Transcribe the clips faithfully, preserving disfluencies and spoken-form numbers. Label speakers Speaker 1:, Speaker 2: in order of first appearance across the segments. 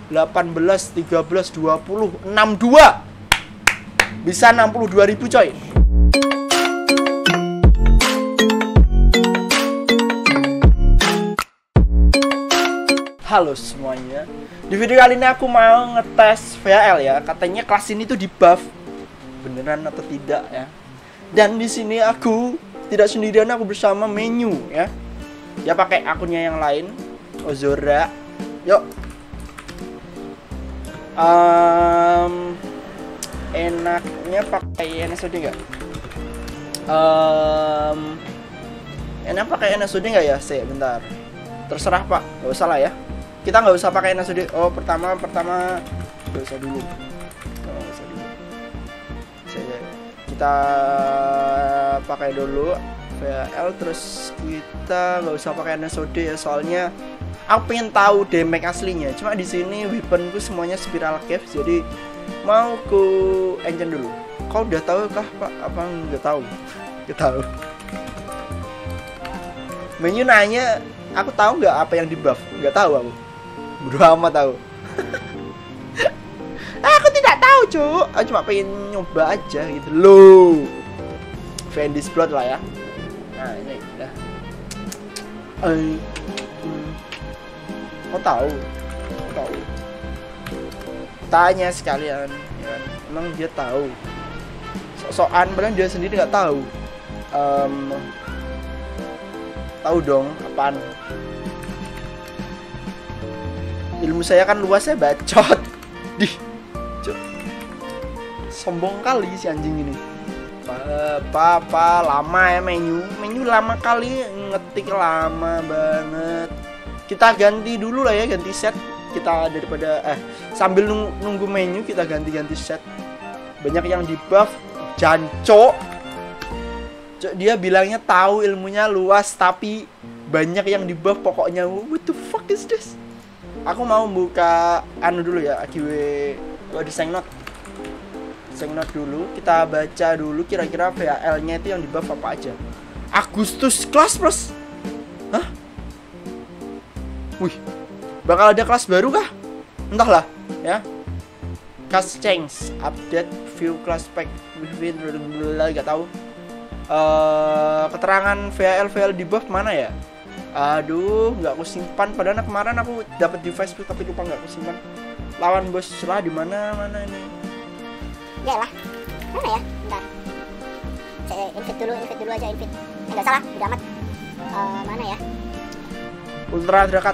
Speaker 1: delapan belas, tiga belas, dua puluh, enam puluh dua. Bisa enam puluh dua ribu coy. Halo semuanya. Di video kali ini aku mau ngetes V A L ya. Katanya kelas ini tuh di buff. Beneran atau tidak ya? Dan di sini aku tidak sendirian, aku bersama Menu ya. Ya pakai akunnya yang lain, Ozora. Yuk. Um, enaknya pakai N S O D nggak? Um, enak pakai N S O D nggak ya? Saya bentar. Terserah pak, nggak usah lah ya. Kita nggak usah pakai N S O D. Oh pertama pertama nggak usah dulu. Nggak usah dulu. Saya kita pakai dulu V A L, terus kita nggak usah pakai N S O D ya, soalnya aku pengen tahu damage aslinya. Cuma di sini weaponku semuanya spiral cave, jadi mau ku engine dulu. Kau udah tahu kah pak? Apa nggak tahu? Nggak tahu. Menu nanya, aku tahu nggak apa yang di buff? Nggak tahu aku. Bodo amat tahu. Aku tidak tahu cuk. Aku cuma pengen nyoba aja gitu loh. Vendi's Blood lah ya. Nah ini udah. Eh, hmm. Kau tahu? Kau tahu? Tanya sekalian. Ya. Emang dia tahu? Sok-sokan, padahal dia sendiri nggak tahu. Um, tahu dong apaan? Ilmu saya kan luas, saya bacot. Dih, cuk. Sombong kali si anjing ini. Apa apa lama ya menu. Menu lama kali, ngetik lama banget. Kita ganti dulu lah ya, ganti set. Kita daripada eh sambil nunggu menu kita ganti-ganti set. Banyak yang di buff, jancok. Cuk, dia bilangnya tahu ilmunya luas tapi banyak yang di buff pokoknya. What the fuck is this? Aku mau buka anu dulu ya, A G W di Sengnote. Sengnote dulu, kita baca dulu kira-kira V A L-nya itu yang di buff apa aja. Agustus kelas plus. Hah? Wih. Bakal ada kelas baru kah? Entahlah, ya. Class change, update view class pack within enggak tahu. Uh, keterangan V A L V A L di buff mana ya? Aduh, nggak aku simpan. Padahal kemarin aku dapat di Facebook tapi lupa nggak aku simpan. Lawan bos lah di mana mana ini?
Speaker 2: Ya lah, mana ya? Bentar. Saya invite dulu, invite dulu aja invite. Eh, nggak salah, udah amat. Uh, mana ya?
Speaker 1: Ultra Drakat.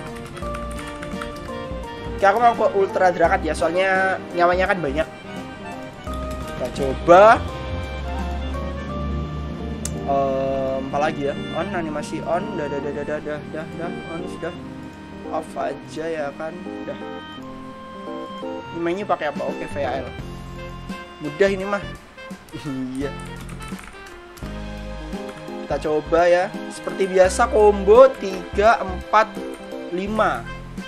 Speaker 1: Kayak aku mau ke Ultra Drakat ya, soalnya nyawanya kan banyak. Kita coba. Um, apa lagi ya? On animasi on, dah dah dah dah dah dah dah dah on sudah. Off aja ya kan, udah. Ini mainnya pakai apa? Oke, V A L. Mudah ini mah. Iya. Kita coba ya. Seperti biasa combo tiga, empat, lima.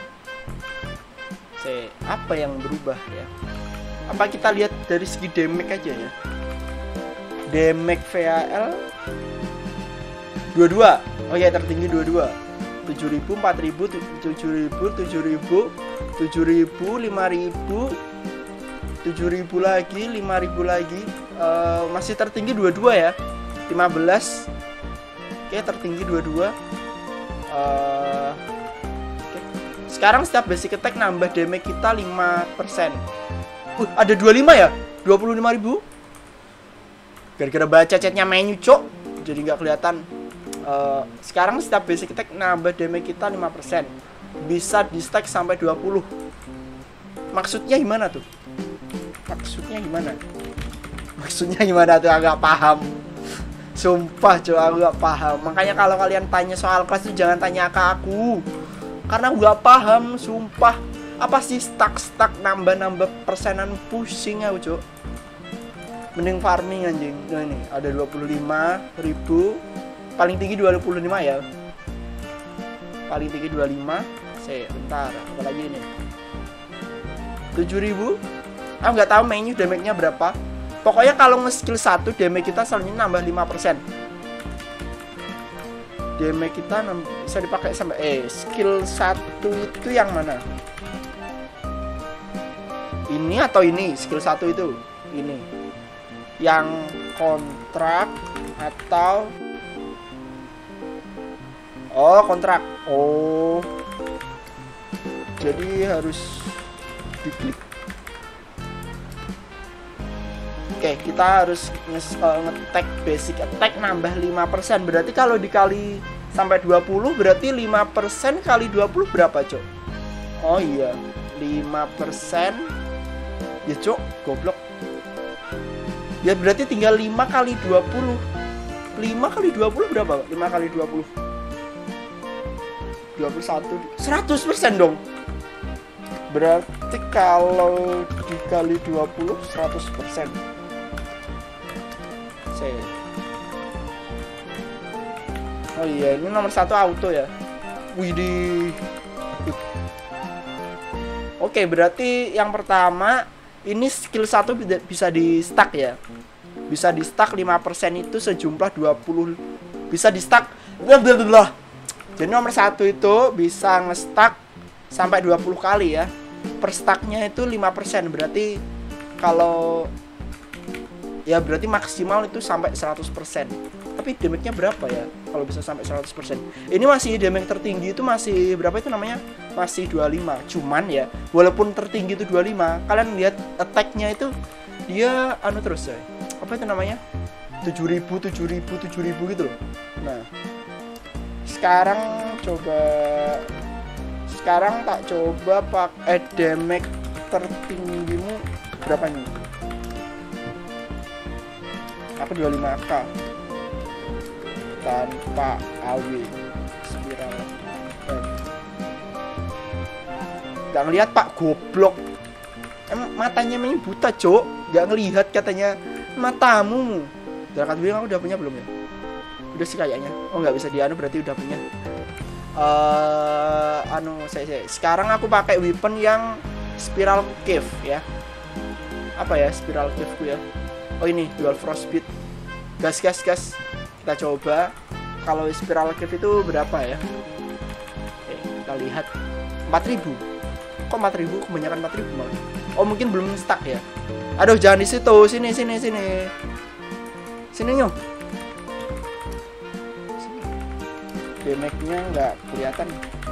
Speaker 1: Se, apa yang berubah ya? Apa kita lihat dari segi damage aja ya? Damage V A L dua puluh dua. Oh ya, tertinggi dua puluh dua. tujuh ribu, empat ribu, tujuh ribu, tujuh ribu, tujuh ribu, lima ribu, tujuh ribu lagi, lima ribu lagi. Uh, masih tertinggi dua puluh dua ya. lima belas. Oke, tertinggi dua puluh dua. Uh, okay. Sekarang setiap basic attack nambah damage kita lima persen. Uh, ada dua puluh lima ya? dua puluh lima ribu. Gara-gara baca chatnya menu cok, jadi nggak kelihatan. Uh, sekarang setiap basic attack nambah damage kita lima persen. Bisa di stack sampai dua puluh. Maksudnya gimana tuh? Maksudnya gimana? Maksudnya gimana tuh? Agak paham. Sumpah cok, aku gak paham. Makanya kalau kalian tanya soal kelas tuh jangan tanya ke aku, karena aku gak paham. Sumpah. Apa sih stack-stack nambah-nambah persenan, pusing aku cok. Mending farming anjing. Nah ini ada dua puluh lima ribu. Paling tinggi dua puluh lima ya. Paling tinggi dua puluh lima. Saya bentar, apa lagi ini? tujuh ribu. Aku nggak tahu menu damage-nya berapa. Pokoknya kalau nge-skill satu damage kita selalu nambah lima persen. Damage kita bisa dipakai sampai eh skill satu itu yang mana? Ini atau ini? Skill satu itu. Ini. Yang kontrak atau oh, kontrak. Oh. Jadi harus diklik. Oke, kita harus nge-tag basic attack nambah lima persen. Berarti kalau dikali sampai dua puluh berarti lima persen kali dua puluh berapa, Cok? Oh iya, lima persen. Ya, Cok, goblok. Ya berarti tinggal lima kali dua puluh. lima kali dua puluh berapa? lima kali dua puluh. dua puluh satu. seratus persen dong. Berarti kalau dikali dua puluh seratus persen. Saya. Oh iya, ini nomor satu auto ya. Widih. Oke, berarti yang pertama ini skill satu bisa di stack ya. Bisa di stack lima persen itu sejumlah dua puluh. Bisa di stack. Blablabla. Jadi nomor satu itu bisa nge-stack sampai dua puluh kali ya. Per stacknya itu lima persen. Berarti kalau ya berarti maksimal itu sampai seratus persen. Tapi damage-nya berapa ya kalau bisa sampai seratus persen? Ini masih damage tertinggi itu masih berapa itu namanya? Masih dua puluh lima. Cuman ya, walaupun tertinggi itu dua puluh lima, kalian lihat attack-nya itu dia anu terus ya. Apa itu namanya? tujuh ribu, tujuh ribu, tujuh ribu gitu loh. Nah, sekarang coba sekarang tak coba pakai damage tertinggimu berapa nih? Aku dua puluh lima k tanpa A W spiral. Gak ngelihat Pak, goblok. Emang matanya main buta, Cok. Gak ngelihat katanya matamu. Gerakan bilang aku udah punya belum ya? Udah sih kayaknya. Oh nggak bisa dianu berarti udah punya. Uh, anu saya, saya sekarang aku pakai weapon yang spiral cave ya. Apa ya spiral cave ku ya? Oh ini dual frostbite. Gas gas gas. Kita coba kalau spiral cave itu berapa ya? Oke, kita lihat empat ribu. Kok empat ribu? Kebanyakan empat ribu malah. Oh mungkin belum stuck ya. Aduh jangan di situ. Sini sini sini. Sini nyong. Damage-nya nggak kelihatan.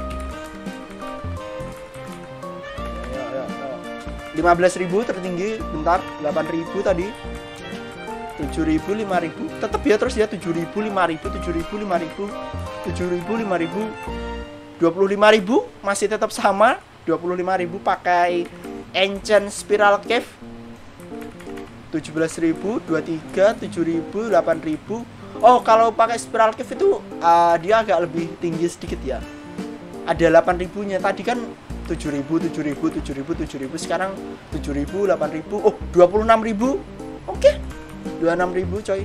Speaker 1: Ayo, ayo, ayo. lima belas ribu tertinggi, bentar, delapan ribu tadi. tujuh ribu, lima ribu. Tetap ya terus ya tujuh ribu, lima ribu, tujuh ribu, lima ribu, tujuh ribu, lima ribu, dua puluh lima ribu masih tetap sama, dua puluh lima ribu pakai Ancient Spiral Cave. tujuh belas ribu, dua puluh tiga, tujuh ribu, delapan ribu. Oh, kalau pakai Spiral Cave itu uh, dia agak lebih tinggi sedikit ya. Ada delapan ribunya. Tadi kan tujuh ribu, tujuh ribu, tujuh ribu, tujuh ribu. Sekarang tujuh ribu, delapan ribu. Oh, dua puluh enam ribu. Oke. dua puluh enam ribu, coy.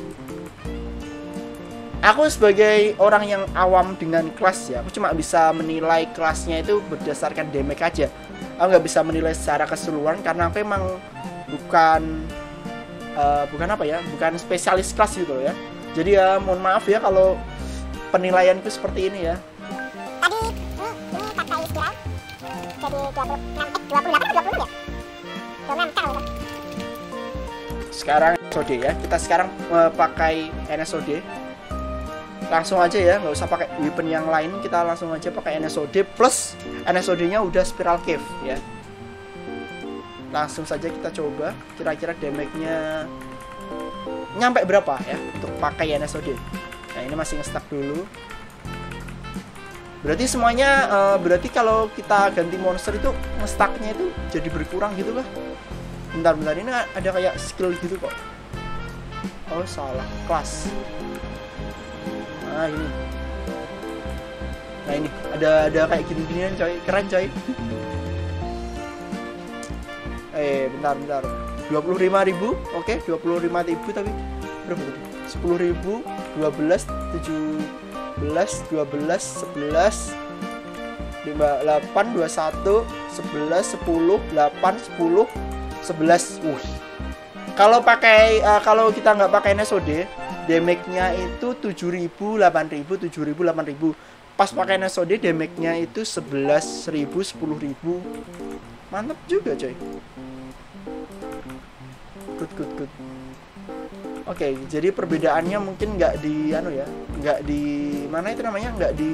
Speaker 1: Aku sebagai orang yang awam dengan kelas ya, aku cuma bisa menilai kelasnya itu berdasarkan damage aja. Aku nggak bisa menilai secara keseluruhan karena aku emang bukan uh, bukan apa ya, bukan spesialis kelas gitu loh ya. Jadi ya mohon maaf ya kalau penilaianku seperti ini ya.
Speaker 2: Tadi ini, ini pakai spiral jadi dua puluh enam, eh dua puluh delapan atau dua puluh ya? dua puluh enam kan.
Speaker 1: Sekarang N S O D ya. Kita sekarang uh, pakai N S O D. Langsung aja ya, nggak usah pakai weapon yang lain. Kita langsung aja pakai N S O D plus N S O D-nya udah Spiral Cave ya. Langsung saja kita coba kira-kira damage-nya nyampe berapa ya untuk pakai N S O D. Nah, ini masih nge-stack dulu. Berarti semuanya uh, berarti kalau kita ganti monster itu nge-stacknya itu jadi berkurang gitu lah. Bentar-bentar, ini ada kayak skill gitu kok. Oh, salah. Kelas. Nah, ini. Nah, ini. Ada ada kayak gini-ginian, coy. Keren, coy. Eh, bentar-bentar. dua puluh lima ribu. Oke, dua puluh lima ribu tapi berapa tadi? sepuluh ribu, dua belas, tujuh belas, dua belas, sebelas, lima, delapan, dua puluh satu, sebelas, sepuluh, delapan, sepuluh, sebelas. Uh. Kalau pakai uh, kalau kita nggak pakai N S O D, damage-nya itu tujuh ribu, delapan ribu, tujuh ribu, delapan ribu. pas pakai N S O D damage-nya itu sebelas ribu, sepuluh ribu. Mantap juga coy. Good good good. Oke, okay, jadi perbedaannya mungkin nggak di anu ya, nggak di mana itu namanya, nggak di.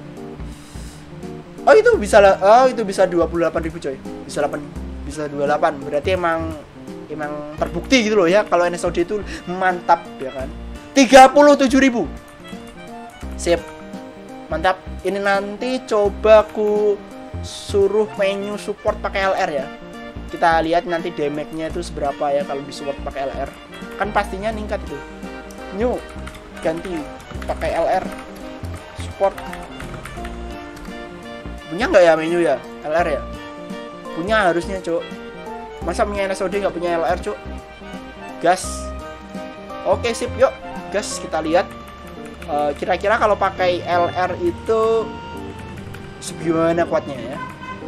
Speaker 1: Oh itu bisa lah, oh itu bisa dua puluh delapan ribu coy, bisa delapan, bisa dua puluh delapan. Berarti emang emang terbukti gitu loh ya, kalau N S O D itu mantap ya kan. tiga puluh tujuh ribu, sip, mantap. Ini nanti coba aku suruh menu support pakai L R ya. Kita lihat nanti damage-nya itu seberapa ya kalau di support pakai L R. Kan pastinya ningkat itu. New ganti pakai L R support. Punya nggak ya menu ya L R ya? Punya harusnya cuk. Masa punya N S O D nggak punya L R cuk? Gas. Oke sip, yuk gas kita lihat. Uh, kira-kira kalau pakai L R itu segimana kuatnya ya?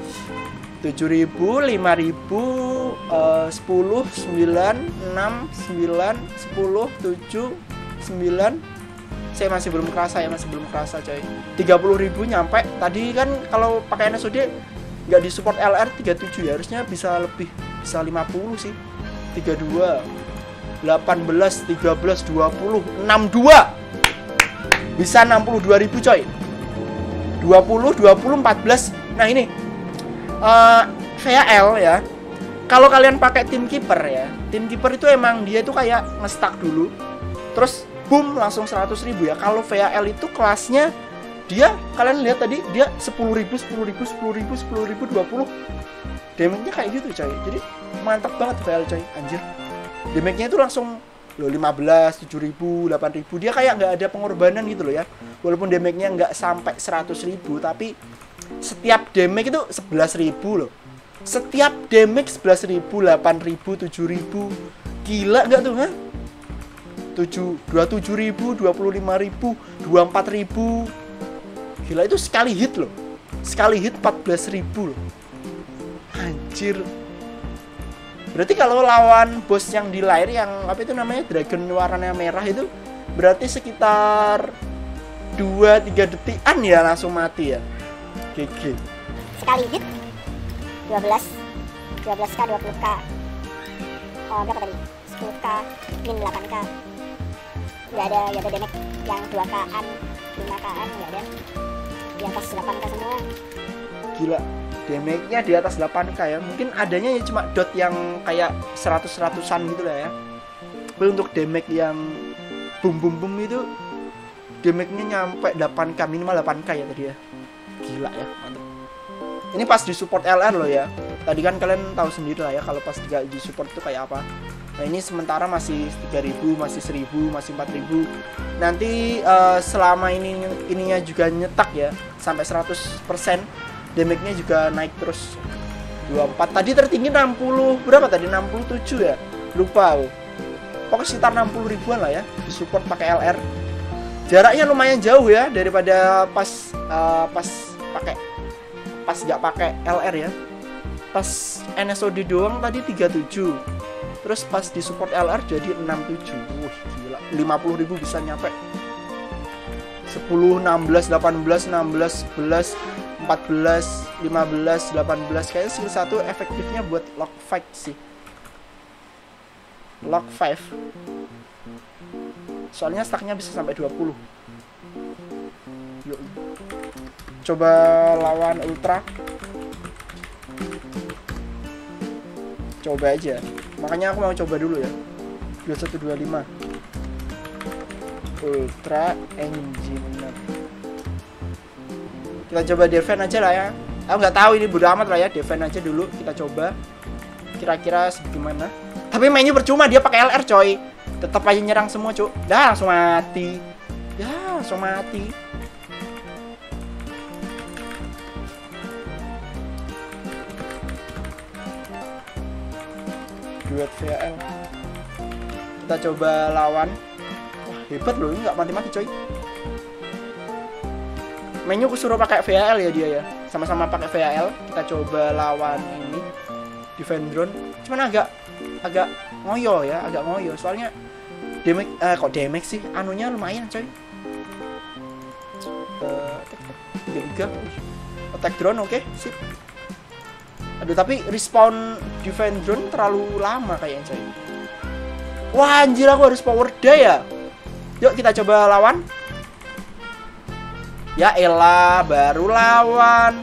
Speaker 1: tujuh ribu, lima ribu, uh, sepuluh, sembilan, enam, sembilan, sepuluh, tujuh, sembilan. Saya masih belum kerasa ya, masih belum kerasa coy. tiga puluh ribu nyampe. Tadi kan kalau pakai N S O D nggak disupport L R tiga puluh tujuh ya, harusnya bisa lebih, bisa lima puluh sih. tiga puluh dua, delapan belas, tiga belas, dua puluh, enam puluh dua. Bisa enam puluh dua ribu coy. dua puluh, dua puluh, empat belas. Nah ini Uh, V A L ya. Kalau kalian pakai Team Keeper ya, Team Keeper itu emang dia itu kayak nge-stuck dulu, terus boom langsung seratus ribu ya. Kalau V A L itu kelasnya dia, kalian lihat tadi dia sepuluh ribu, sepuluh ribu, sepuluh ribu, sepuluh ribu, dua puluh. Damage-nya kayak gitu coy. Jadi mantap banget V A L coy, anjir. Damage-nya itu langsung loh lima belas, tujuh ribu, delapan ribu. Dia kayak nggak ada pengorbanan gitu loh ya. Walaupun damage-nya nggak sampai seratus ribu, tapi setiap damage itu sebelas ribu loh. Setiap damage sebelas ribu, delapan ribu, tujuh ribu. Gila nggak tuh, ha? tujuh, dua puluh tujuh ribu, dua puluh lima ribu, dua puluh empat ribu. Gila itu sekali hit loh. Sekali hit empat belas ribu loh. Anjir. Berarti kalau lawan bos yang di lair yang apa itu namanya dragon warnanya merah itu berarti sekitar dua tiga detikan ya langsung mati ya. G G.
Speaker 2: Sekali hit dua belas dua belas k, dua puluh k. Oh, berapa tadi? sepuluh k, min delapan k. Enggak ada, enggak ada damage yang dua k-an, lima k-an enggak ada. Di atas delapan k semua.
Speaker 1: Gila, damage-nya di atas delapan k ya. Mungkin adanya ya cuma dot yang kayak seratus-seratusan gitu lah ya. Tapi untuk damage yang boom boom boom itu damage-nya nyampe delapan k, minimal delapan k ya tadi ya. Gila ya, mantap. Ini pas di support L R loh ya. Tadi kan kalian tahu sendiri lah ya kalau pas di support itu kayak apa. Nah ini sementara masih tiga ribu, masih seribu, masih empat ribu. Nanti uh, selama ini ininya juga nyetak ya sampai seratus persen, damage-nya juga naik terus. dua puluh empat tadi tertinggi enam puluh, berapa tadi? enam puluh tujuh ya? Lupa aku. Pokoknya sekitar enam puluh ribuan lah ya di support pakai L R. Jaraknya lumayan jauh ya daripada pas uh, pas pakai pas nggak pakai L R ya. Pas N S O D doang tadi tiga puluh tujuh. Terus pas di support L R jadi enam puluh tujuh. Wih, gila. lima puluh ribu bisa nyampe. sepuluh, enam belas, delapan belas, enam belas, sebelas, empat belas, lima belas, delapan belas. Kayaknya skill satu efektifnya buat lock fight sih. Lock five. Soalnya stacknya bisa sampai dua puluh. Yuk. Coba lawan Ultra. Coba aja. Makanya aku mau coba dulu ya. dua satu dua lima. Ultra Engineer. Kita coba defend aja lah ya. Aku nggak tahu ini bodo amat lah ya. Defend aja dulu. Kita coba. Kira-kira segimana. Tapi mainnya percuma, dia pakai L R coy. Tetap aja nyerang semua cuk. Dah langsung mati. Ya langsung mati. Duet V A L. Kita coba lawan. Wah hebat loh, ini nggak mati-mati coy. Mainnya aku suruh pakai V A L ya dia ya. Sama-sama pakai V A L. Kita coba lawan ini Defend Drone. Cuman agak agak ngoyo ya, agak ngoyo. Soalnya damage, eh, kok damage sih? Anunya lumayan coy. Uh, tiga tiga. Attack drone oke, okay. Sip. Aduh, tapi respawn defense drone terlalu lama kayaknya coy. Wah anjir, aku harus power die ya. Yuk kita coba lawan. Ya elah, baru lawan.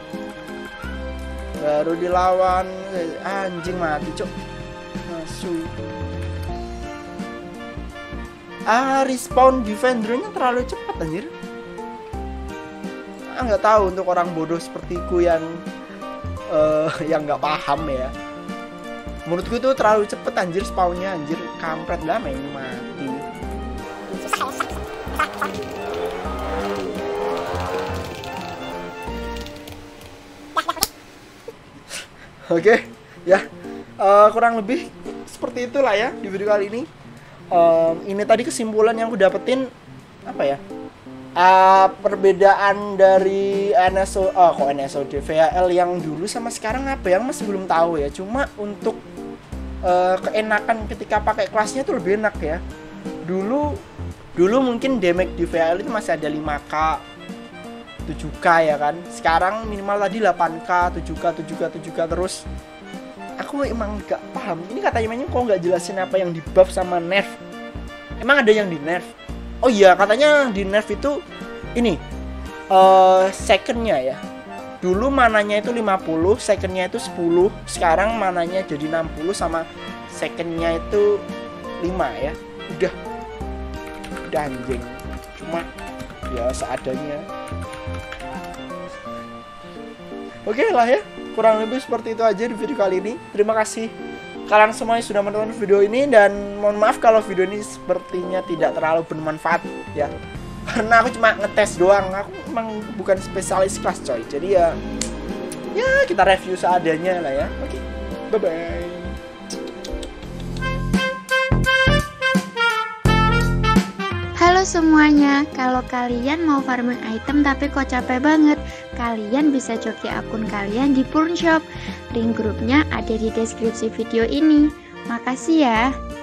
Speaker 1: Baru dilawan. Anjing mati cok. Masuk. Ah, respawn defense drone-nya terlalu cepat anjir. Ah, nggak tahu untuk orang bodoh sepertiku yang uh, yang nggak paham ya. Menurutku itu terlalu cepet anjir spawnnya anjir. Kampret lah main mati. Oke, okay, ya uh, kurang lebih seperti itulah ya di video kali ini. Um, ini tadi kesimpulan yang aku dapetin apa ya? Uh, perbedaan dari N S O, oh kok N S O D V H L yang dulu sama sekarang apa yang masih belum tahu ya. Cuma untuk uh, keenakan ketika pakai kelasnya tuh lebih enak ya. Dulu dulu mungkin damage di V H L itu masih ada lima K, tujuh K ya kan. Sekarang minimal tadi delapan K, tujuh K, tujuh K, tujuh K terus. Aku emang gak paham. Ini katanya mainnya kok nggak jelasin apa yang di buff sama nerf. Emang ada yang di nerf? Oh iya, katanya di nerf itu ini uh, secondnya ya. Dulu mananya itu lima puluh, secondnya itu sepuluh. Sekarang mananya jadi enam puluh sama secondnya itu lima ya. Udah Udah anjing. Cuma ya seadanya. Oke lah ya, kurang lebih seperti itu aja di video kali ini. Terima kasih kalian semuanya sudah menonton video ini, dan mohon maaf kalau video ini sepertinya tidak terlalu bermanfaat ya, karena aku cuma ngetes doang. Aku emang bukan spesialis kelas coy, jadi ya ya kita review seadanya lah ya. Oke, bye bye.
Speaker 3: Halo semuanya, kalau kalian mau farming item tapi kok capek banget, kalian bisa joki akun kalian di Purnshop. Link grupnya ada di deskripsi video ini. Makasih ya.